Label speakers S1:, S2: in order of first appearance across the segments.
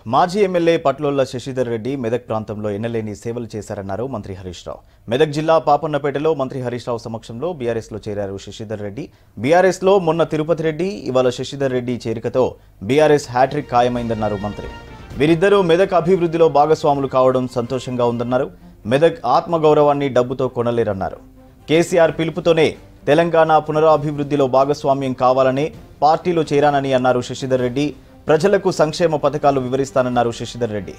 S1: మాజీ ఎమ్మెల్యే పట్లోళ్ల శశిధర్ రెడ్డి మెదక్ ప్రాంతంలో ఎన్నలేని సేవలు చేశారన్నారు మంత్రి హరీష్ రావు. మెదక్ జిల్లా పాపన్నపేటలో మంత్రి హరీష్ రావు సమక్షంలో బీఆర్ఎస్లో చేరారు శశిధర్ రెడ్డి. బీఆర్ఎస్లో మొన్న తిరుపతి రెడ్డి, ఇవాళ శశిధర్ రెడ్డి చేరికతో బీఆర్ఎస్ హ్యాట్రిక్ ఖాయమైందన్నారు మంత్రి. వీరిద్దరూ మెదక్ అభివృద్ధిలో భాగస్వాములు కావడం సంతోషంగా ఉందన్నారు. మెదక్ ఆత్మగౌరవాన్ని డబ్బుతో కొనలేరన్నారు. కేసీఆర్ పిలుపుతోనే తెలంగాణ పునరాభివృద్ధిలో భాగస్వామ్యం కావాలనే పార్టీలో చేరానని అన్నారు శశిధర్ రెడ్డి. ప్రజలకు సంక్షేమ పథకాలు వివరిస్తానన్నారు శశిధర్ రెడ్డి.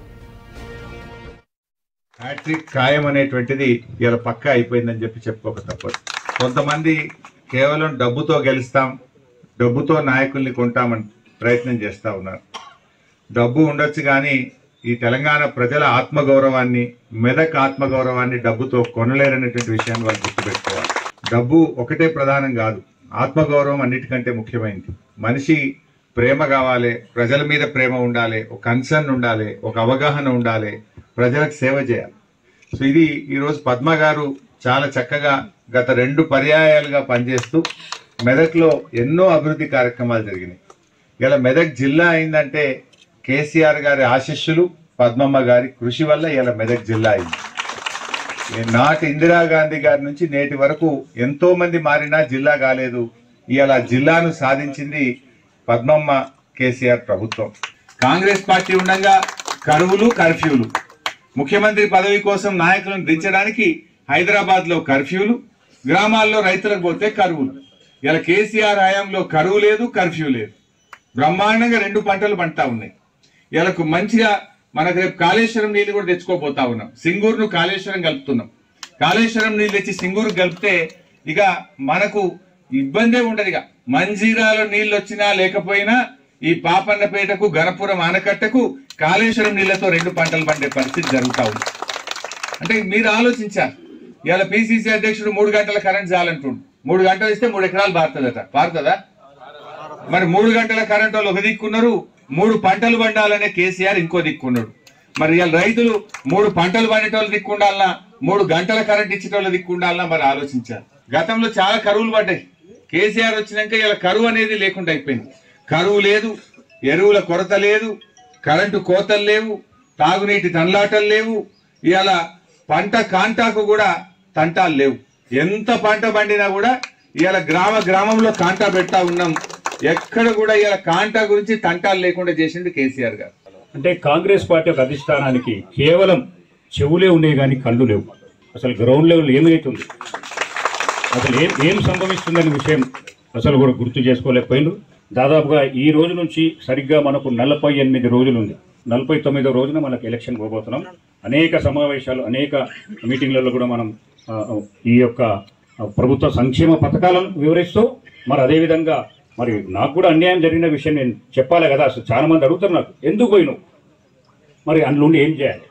S2: హ్యాట్రిక్ ఖాయం అనేటువంటిది ఇలా పక్కా అయిపోయిందని చెప్పుకోక తప్పదు. కొంతమంది కేవలం డబ్బుతో గెలుస్తాం, డబ్బుతో నాయకుల్ని కొంటామని ప్రయత్నం చేస్తూ ఉన్నారు. డబ్బు ఉండొచ్చు కానీ ఈ తెలంగాణ ప్రజల ఆత్మగౌరవాన్ని, మెదక్ ఆత్మగౌరవాన్ని డబ్బుతో కొనలేరనేటువంటి విషయాన్ని వాళ్ళు గుర్తుపెట్టుకోవాలి. డబ్బు ఒకటే ప్రధానం కాదు, ఆత్మగౌరవం అన్నిటికంటే ముఖ్యమైనది. మనిషి ప్రేమ కావాలి, ప్రజల మీద ప్రేమ ఉండాలి, ఒక కన్సర్న్ ఉండాలి, ఒక అవగాహన ఉండాలి, ప్రజలకు సేవ చేయాలి. సో ఇది ఈరోజు పద్మ గారు చాలా చక్కగా గత 2 పర్యాయాలుగా పనిచేస్తూ మెదక్లో ఎన్నో అభివృద్ధి కార్యక్రమాలు జరిగినాయి. ఇలా మెదక్ జిల్లా అయిందంటే కేసీఆర్ గారి ఆశీస్సులు, పద్మమ్మ గారి కృషి వల్ల ఇలా మెదక్ జిల్లా అయింది. నాటి ఇందిరాగాంధీ గారి నుంచి నేటి వరకు ఎంతో మంది మారినా జిల్లా కాలేదు. ఇలా జిల్లాను సాధించింది పద్మమ్మ, కేసీఆర్ ప్రభుత్వం. కాంగ్రెస్ పార్టీ ఉండగా కరువులు, కర్ఫ్యూలు, ముఖ్యమంత్రి పదవి కోసం నాయకులను దించడానికి హైదరాబాద్ లో కర్ఫ్యూలు, గ్రామాల్లో రైతులకు పోతే కరువులు. ఇలా కేసీఆర్ హయాంలో కరువు లేదు, కర్ఫ్యూ లేదు. బ్రహ్మాండంగా 2 పంటలు పండుతా ఉన్నాయి. ఇలా మంచిగా మనకు రేపు కాళేశ్వరం నీళ్లు కూడా తెచ్చుకోపోతా ఉన్నాం. సింగూరును కాళేశ్వరం కలుపుతున్నాం. కాళేశ్వరం నీళ్ళు తెచ్చి సింగూరు కలిపితే ఇక మనకు ఇబ్బందే ఉండదు. ఇక మంజీరాలో నీళ్ళు వచ్చినా లేకపోయినా ఈ పాపన్నపేటకు, గణపురం ఆనకట్టకు కాళేశ్వరం నీళ్లతో 2 పంటలు పండే పరిస్థితి జరుగుతూ ఉంది. అంటే మీరు ఆలోచించారు. ఇవాళ పిసిసి అధ్యక్షుడు 3 గంటల కరెంట్ చాలంటుండు. 3 గంటలు ఇస్తే 3 ఎకరాలు పారుతుందా? మరి 3 గంటల కరెంట్ వాళ్ళు ఒక దిక్కున్నారు, 3 పంటలు పండాలనే కేసీఆర్ ఇంకో దిక్కున్నాడు. మరి ఇవాళ రైతులు 3 పంటలు పండేటోళ్ళు దిక్కుండాలన్నా, 3 గంటల కరెంట్ ఇచ్చేటోళ్ళు దిక్కుండాలన్నా మరి ఆలోచించారు. గతంలో చాలా కరువులు పడ్డాయి. కేసీఆర్ వచ్చినాక ఇలా కరువు అనేది లేకుండా అయిపోయింది. కరువు లేదు, ఎరువుల కొరత లేదు, కరెంటు కోతలు లేవు, తాగునీటి తండ్లాటలు లేవు. ఇవాళ పంట కాంటాకు కూడా తంటాలు లేవు. ఎంత పంట పండినా కూడా ఇవాళ గ్రామంలో కాంటా పెడతా ఉన్నాం. ఎక్కడ కూడా ఇలా కాంటా గురించి తంటాలు లేకుండా చేసింది కేసీఆర్ గారు.
S3: అంటే కాంగ్రెస్ పార్టీ ఒక అధిష్టానానికి కేవలం చెవులే ఉన్నాయి కానీ కళ్ళు లేవు. అసలు గ్రౌండ్ లెవెల్ ఏమైతుంది, అసలు ఏం సంభవిస్తుందనే విషయం అసలు కూడా గుర్తు చేసుకోలేకపోయిండు. దాదాపుగా ఈ రోజు నుంచి సరిగ్గా మనకు 48 రోజులు ఉంది. 49వ రోజున మనకు ఎలక్షన్ పోబోతున్నాం. అనేక సమావేశాలు, అనేక మీటింగ్లలో కూడా మనం ఈ యొక్క ప్రభుత్వ సంక్షేమ పథకాలను వివరిస్తూ, మరి అదేవిధంగా మరి నాకు కూడా అన్యాయం జరిగిన విషయం నేను చెప్పాలి కదా. అసలు చాలా మంది అడుగుతారు నాకు, ఎందుకు పోయినావు, మరి అందులో ఏం చేయాలి.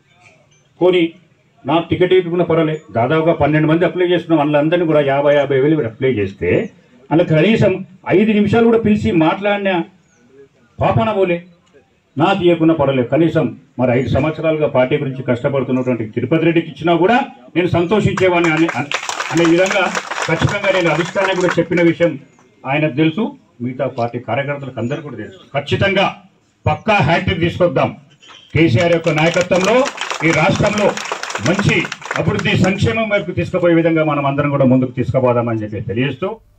S3: పోనీ నాకు టికెట్ ఇవ్వకుండా పర్వాలేదు. దాదాపుగా 12 మంది అప్లై చేస్తున్నాం. వాళ్ళందరినీ కూడా 50,000 వేలు అప్లై చేస్తే అందులో కనీసం 5 నిమిషాలు కూడా పిలిచి మాట్లాడిన పాపన పోలే. నాకు ఇవ్వకుండా పర్వాలేదు. కనీసం మరి 5 సంవత్సరాలుగా పార్టీ గురించి కష్టపడుతున్నటువంటి తిరుపతి రెడ్డికి ఇచ్చినా కూడా నేను సంతోషించేవాడిని అనే విధంగా ఖచ్చితంగా నేను అధిష్టానానికి కూడా చెప్పిన విషయం ఆయనకు తెలుసు, మిగతా పార్టీ కార్యకర్తలకు అందరూ కూడా తెలుసు. ఖచ్చితంగా పక్కా హ్యాట్రిక్ తీసుకొద్దాం. కేసీఆర్ యొక్క నాయకత్వంలో ఈ రాష్ట్రంలో మంచి అభివృద్ధి, సంక్షేమం వైపు తీసుకుపోయే విధంగా మనం అందరం కూడా ముందుకు తీసుకుపోదామని చెప్పి తెలియజేస్తూ